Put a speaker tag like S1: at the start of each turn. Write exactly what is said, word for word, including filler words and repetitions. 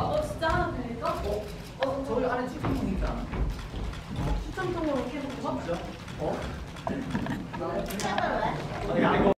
S1: 어 진짜 하나 드릴까?
S2: 어? 어? 저희 안에 치킨이 있잖아.
S1: 추첨통으로 계속 고맙죠.
S2: 어?
S1: 왜?
S2: 아, 야, 이거